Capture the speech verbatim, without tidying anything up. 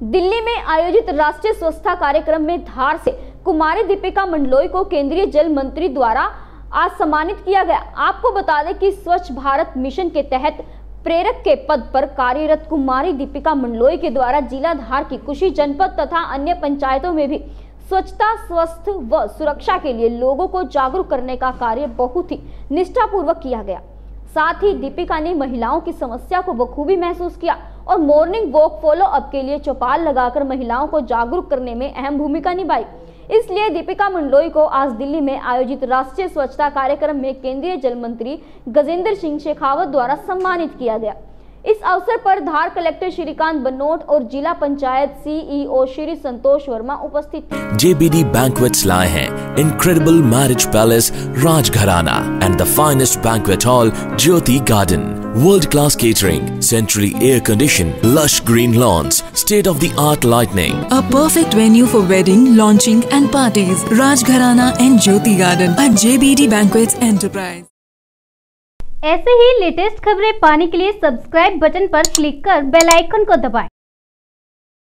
दिल्ली में आयोजित राष्ट्रीय स्वच्छता कार्यक्रम में धार से कुमारी दीपिका मंडलोई को केंद्रीय जल मंत्री द्वारा आज सम्मानित किया गया। आपको बता दें कि स्वच्छ भारत मिशन के तहत प्रेरक के पद पर कार्यरत कुमारी दीपिका मंडलोई के द्वारा जिला धार की कुशी जनपद तथा अन्य पंचायतों में भी स्वच्छता, स्वस्थ व सुरक्षा के लिए लोगों को जागरूक करने का कार्य बहुत ही निष्ठापूर्वक किया गया। साथ ही दीपिका ने महिलाओं की समस्या को बखूबी महसूस किया और मॉर्निंग वॉक फॉलो अप के लिए चौपाल लगाकर महिलाओं को जागरूक करने में अहम भूमिका निभाई। इसलिए दीपिका मंडलोई को आज दिल्ली में आयोजित राष्ट्रीय स्वच्छता कार्यक्रम में केंद्रीय जल मंत्री गजेंद्र सिंह शेखावत द्वारा सम्मानित किया गया। इस अवसर पर धार कलेक्टर श्रीकांत बनोट और जिला पंचायत सीईओ श्री संतोष वर्मा उपस्थित थे। J B D Banquets लाए हैं Incredible Marriage Palace Rajgharana and the finest banquet hall Jyoti Garden. World-class catering, centrally air-conditioned, lush green lawns, state-of-the-art lighting. A perfect venue for wedding, launching and parties. Rajgharana and Jyoti Garden at J B D Banquets Enterprise. ऐसे ही latest खबरें पाने के लिए subscribe button पर click कर bell icon को दबाएं।